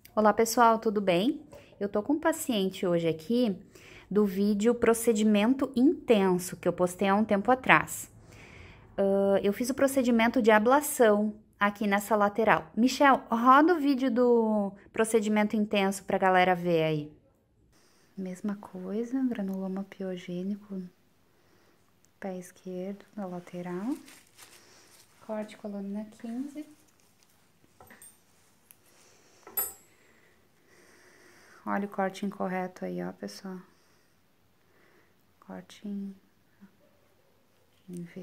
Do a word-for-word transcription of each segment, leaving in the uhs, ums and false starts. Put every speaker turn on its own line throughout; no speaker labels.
Olá pessoal, tudo bem? Eu tô com um paciente hoje aqui do vídeo Procedimento Intenso, que eu postei há um tempo atrás. Uh, eu fiz o procedimento de ablação aqui nessa lateral. Michel, roda o vídeo do procedimento intenso pra galera ver aí. Mesma coisa, granuloma piogênico, pé esquerdo da lateral. Corte coluna quinze. Olha o corte incorreto aí, ó, pessoal. Corte em, em V.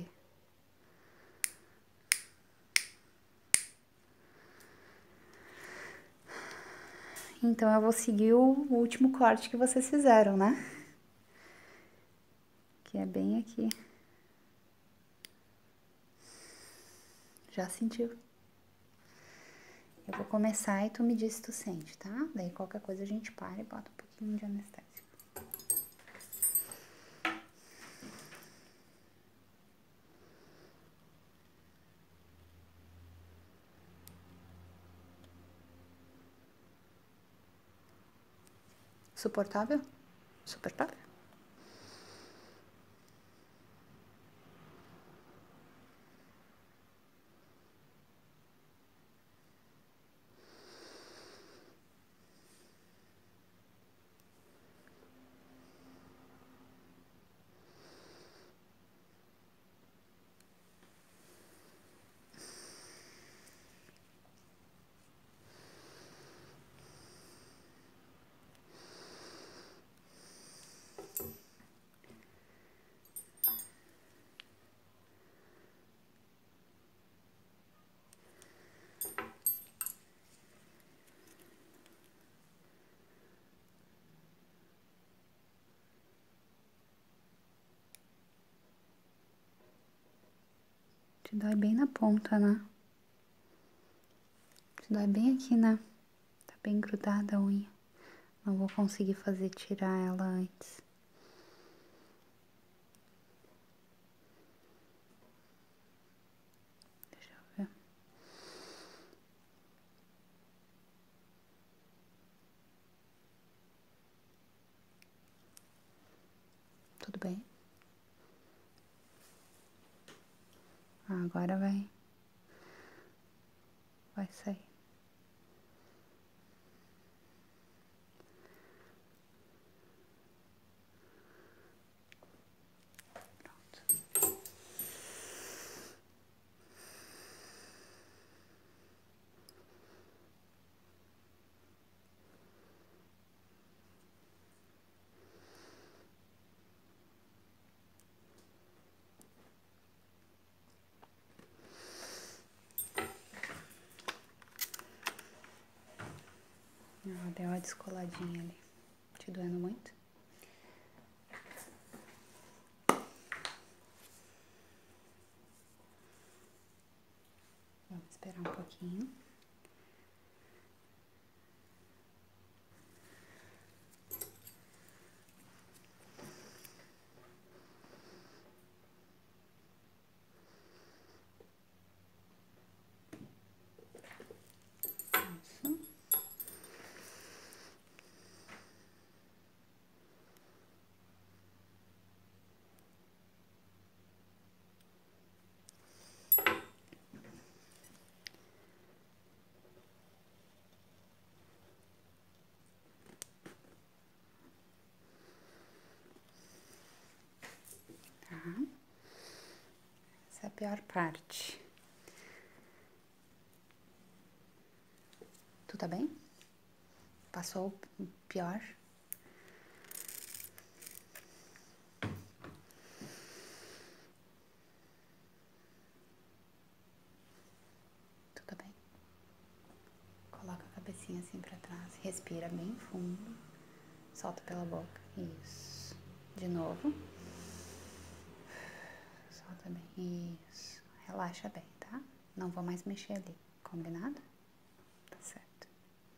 Então, eu vou seguir o último corte que vocês fizeram, né? Que é bem aqui. Já sentiu? Eu vou começar e tu me diz se tu sente, tá? Daí qualquer coisa a gente para e bota um pouquinho de anestésico. Suportável? Suportável? Te dói bem na ponta, né? Te dói bem aqui, né? Tá bem grudada a unha. Não vou conseguir fazer tirar ela antes. Deixa eu ver. Tudo bem? Ah, agora vai. Vai sair. Ah, deu uma descoladinha ali. Te doendo muito? Vamos esperar um pouquinho. Isso. Essa é a pior parte. Tu tá bem? Passou o pior? Tudo bem? Coloca a cabecinha assim pra trás. Respira bem fundo. Solta pela boca. Isso. De novo. Solta bem. Isso. Relaxa bem, tá? Não vou mais mexer ali. Combinado? Tá certo.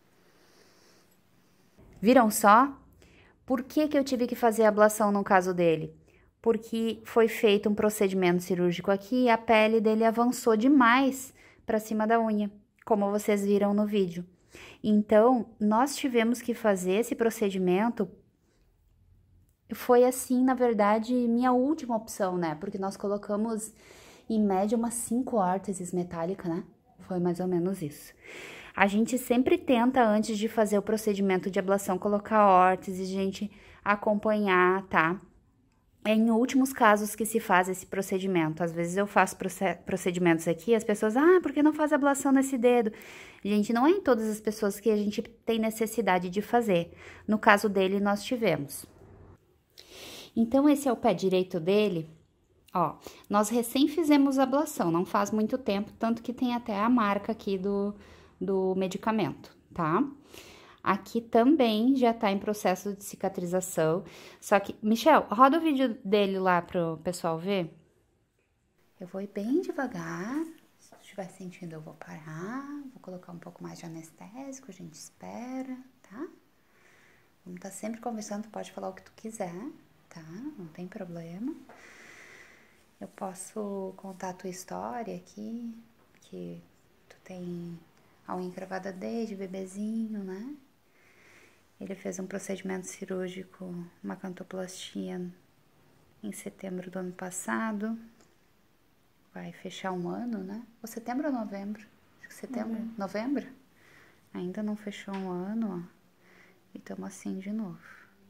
Viram só? Por que que eu tive que fazer a ablação no caso dele? Porque foi feito um procedimento cirúrgico aqui e a pele dele avançou demais para cima da unha, como vocês viram no vídeo. Então, nós tivemos que fazer esse procedimento. Foi assim, na verdade, minha última opção, né? Porque nós colocamos, em média, umas cinco órteses metálicas, né? Foi mais ou menos isso. A gente sempre tenta, antes de fazer o procedimento de ablação, colocar órtese, gente, acompanhar, tá? É em últimos casos que se faz esse procedimento. Às vezes eu faço procedimentos aqui, as pessoas, ah, por que não faz ablação nesse dedo? Gente, não é em todas as pessoas que a gente tem necessidade de fazer. No caso dele, nós tivemos. Então, esse é o pé direito dele. Ó, nós recém fizemos a ablação, não faz muito tempo, tanto que tem até a marca aqui do, do medicamento, tá? Aqui também já tá em processo de cicatrização, só que... Michel, roda o vídeo dele lá pro pessoal ver. Eu vou ir bem devagar, se estiver sentindo eu vou parar, vou colocar um pouco mais de anestésico, a gente espera, tá? Vamos estar sempre conversando, tu pode falar o que tu quiser, tá? Não tem problema. Eu posso contar a tua história aqui, que tu tem a unha encravada desde bebezinho, né? Ele fez um procedimento cirúrgico, uma cantoplastia, em setembro do ano passado. Vai fechar um ano, né? Ou setembro ou novembro? Acho que setembro. Uhum. Novembro? Ainda não fechou um ano, ó. E estamos assim de novo.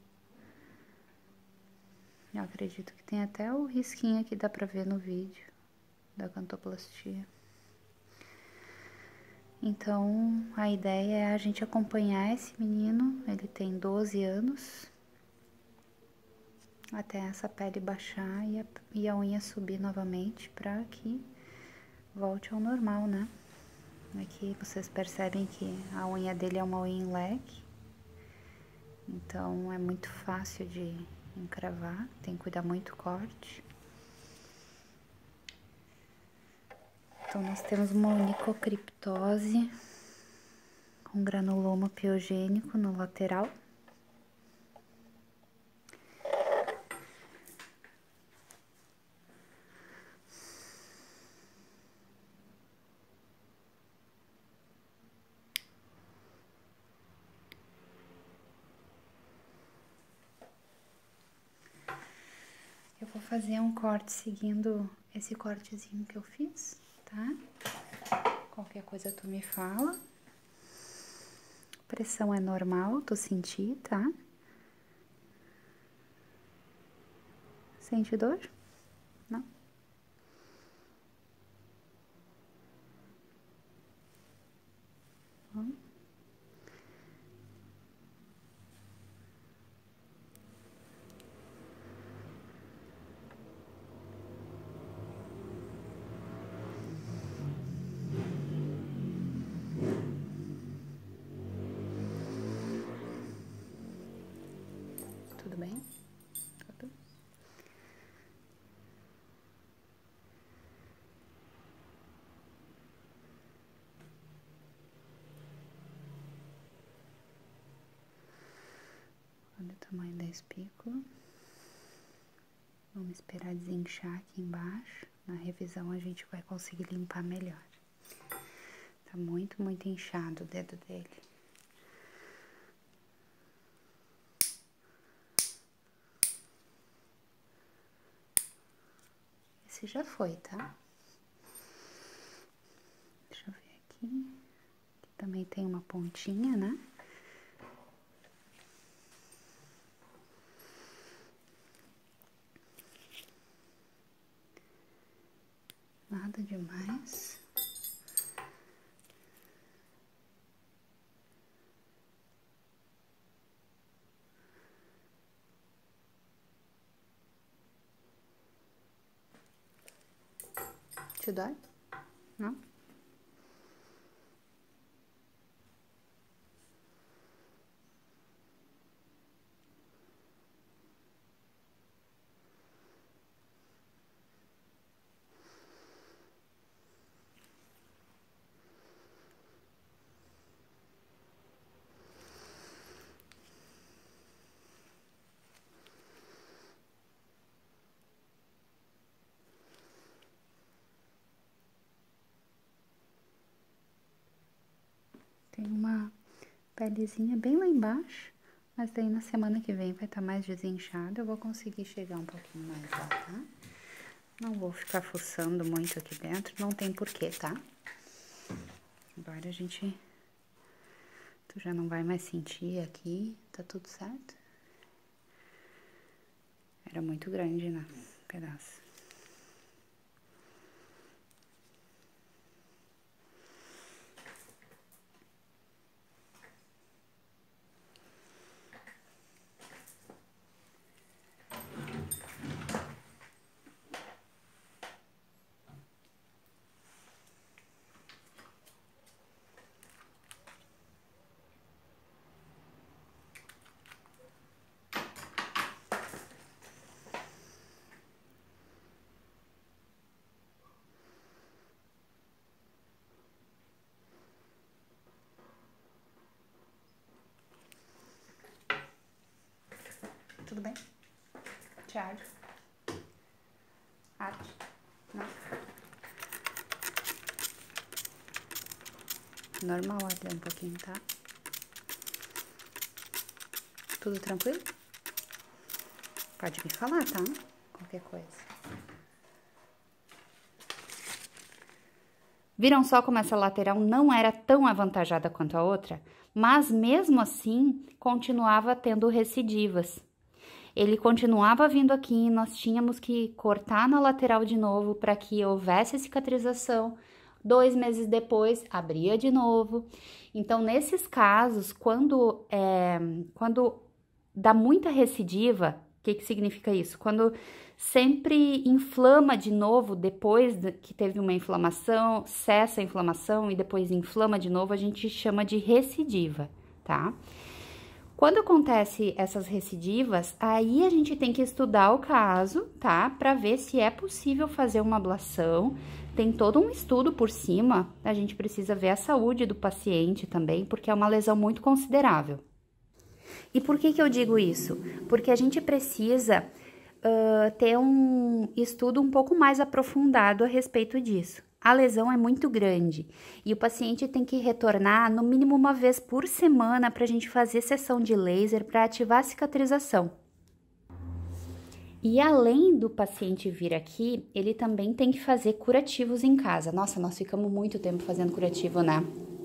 Eu acredito que tem até o risquinho que dá pra ver no vídeo da cantoplastia. Então, a ideia é a gente acompanhar esse menino, ele tem doze anos, até essa pele baixar e a, e a unha subir novamente pra que volte ao normal, né? Aqui vocês percebem que a unha dele é uma unha em leque, então é muito fácil de encravar, tem que cuidar muito do corte. Então, nós temos uma onicocriptose com granuloma piogênico no lateral. Eu vou fazer um corte seguindo esse cortezinho que eu fiz, tá? Qualquer coisa tu me fala. Pressão é normal, tu sentir, tá? Sente dor? Não? Hum. Tudo bem? Tudo? Olha o tamanho da espícula. Vamos esperar desinchar aqui embaixo. Na revisão a gente vai conseguir limpar melhor. Tá muito, muito inchado o dedo dele. Esse já foi, tá? Deixa eu ver aqui. Aqui também tem uma pontinha, né? Nada demais. Te dói? Não? pelezinha bem lá embaixo, mas daí na semana que vem vai estar mais desinchado, eu vou conseguir chegar um pouquinho mais lá, tá? Não vou ficar fuçando muito aqui dentro, não tem porquê, tá? Agora a gente... Tu já não vai mais sentir aqui, tá tudo certo? Era muito grande, né? Um pedaço. Tudo bem? Tiago? Arte? Não? Normal até um pouquinho, tá? Tudo tranquilo? Pode me falar, tá? Qualquer coisa. Viram só como essa lateral não era tão avantajada quanto a outra? Mas mesmo assim, continuava tendo recidivas. Ele continuava vindo aqui e nós tínhamos que cortar na lateral de novo para que houvesse cicatrização. Dois meses depois, abria de novo. Então, nesses casos, quando, é, quando dá muita recidiva, o que que significa isso? Quando sempre inflama de novo, depois que teve uma inflamação, cessa a inflamação e depois inflama de novo, a gente chama de recidiva, tá? Quando acontece essas recidivas, aí a gente tem que estudar o caso, tá? Para ver se é possível fazer uma ablação. Tem todo um estudo por cima, a gente precisa ver a saúde do paciente também, porque é uma lesão muito considerável. E por que que eu digo isso? Porque a gente precisa uh, ter um estudo um pouco mais aprofundado a respeito disso. A lesão é muito grande e o paciente tem que retornar no mínimo uma vez por semana para a gente fazer sessão de laser para ativar a cicatrização. E além do paciente vir aqui, ele também tem que fazer curativos em casa. Nossa, nós ficamos muito tempo fazendo curativo, né?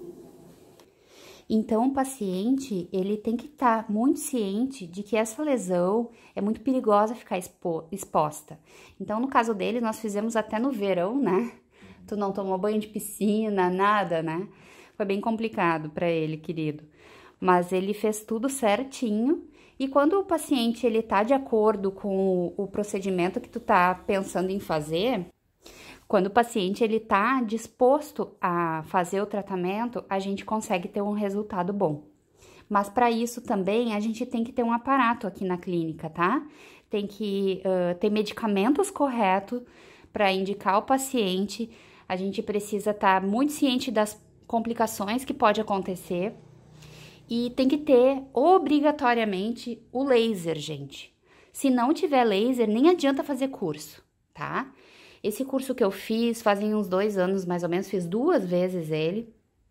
Então, o paciente, ele tem que estar tá muito ciente de que essa lesão é muito perigosa ficar expo exposta. Então, no caso dele, nós fizemos até no verão, né? Tu não tomou banho de piscina, nada, né? Foi bem complicado para ele, querido. Mas ele fez tudo certinho. E quando o paciente, ele tá de acordo com o procedimento que tu tá pensando em fazer, quando o paciente, ele tá disposto a fazer o tratamento, a gente consegue ter um resultado bom. Mas para isso também, a gente tem que ter um aparato aqui na clínica, tá? Tem que uh, ter medicamentos corretos para indicar o paciente. A gente precisa estar tá muito ciente das complicações que pode acontecer. E tem que ter, obrigatoriamente, o laser, gente. Se não tiver laser, nem adianta fazer curso, tá? Esse curso que eu fiz, fazem uns dois anos mais ou menos, fiz duas vezes ele.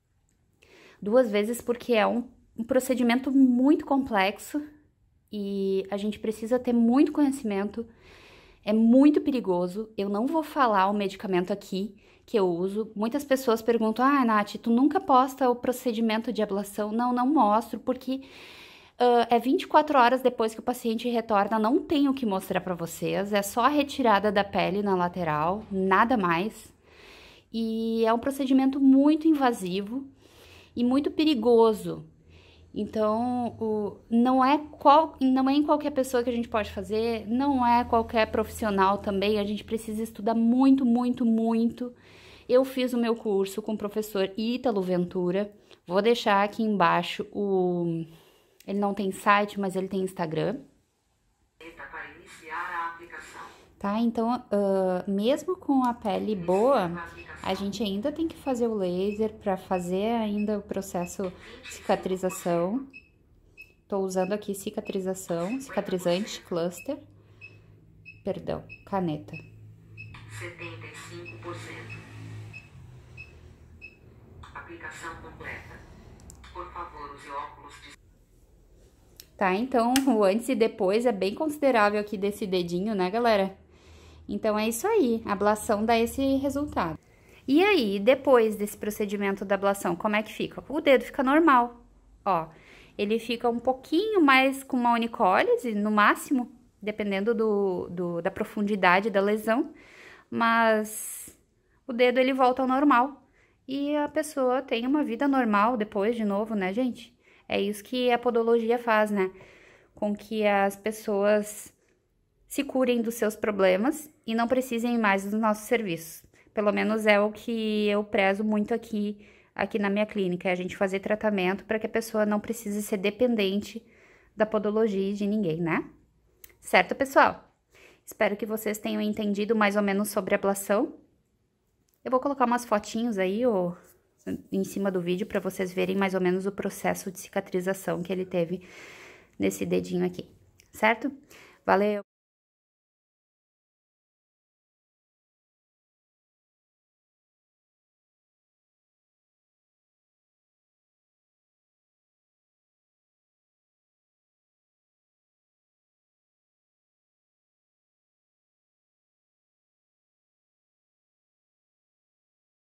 Duas vezes porque é um, um procedimento muito complexo e a gente precisa ter muito conhecimento. É muito perigoso. Eu não vou falar o medicamento aqui que eu uso. Muitas pessoas perguntam, ah, Nath, tu nunca posta o procedimento de ablação? Não, não mostro, porque uh, é vinte e quatro horas depois que o paciente retorna, não tenho o que mostrar para vocês, é só a retirada da pele na lateral, nada mais. E é um procedimento muito invasivo e muito perigoso. Então, o, não, é qual, não é em qualquer pessoa que a gente pode fazer, não é qualquer profissional também, a gente precisa estudar muito, muito, muito. Eu fiz o meu curso com o professor Ítalo Ventura, vou deixar aqui embaixo o... Ele não tem site, mas ele tem Instagram.
Para iniciar a aplicação.
Tá, então, uh, mesmo com a pele boa, a gente ainda tem que fazer o laser para fazer ainda o processo de cicatrização. Tô usando aqui cicatrização, cicatrizante, cluster. Perdão, caneta.
setenta e cinco por cento. Aplicação completa. Por favor, use óculos
tá? Então, o antes e depois é bem considerável aqui desse dedinho, né, galera? Então, é isso aí, a ablação dá esse resultado. E aí, depois desse procedimento da ablação, como é que fica? O dedo fica normal, ó. Ele fica um pouquinho mais com uma onicólise, no máximo, dependendo do, do, da profundidade da lesão, mas o dedo ele volta ao normal e a pessoa tem uma vida normal depois de novo, né, gente? É isso que a podologia faz, né? Com que as pessoas se curem dos seus problemas e não precisem mais dos nossos serviços. Pelo menos é o que eu prezo muito aqui, aqui na minha clínica, é a gente fazer tratamento para que a pessoa não precise ser dependente da podologia e de ninguém, né? Certo, pessoal? Espero que vocês tenham entendido mais ou menos sobre a ablação. Eu vou colocar umas fotinhos aí, ó, em cima do vídeo para vocês verem mais ou menos o processo de cicatrização que ele teve nesse dedinho aqui, certo? Valeu!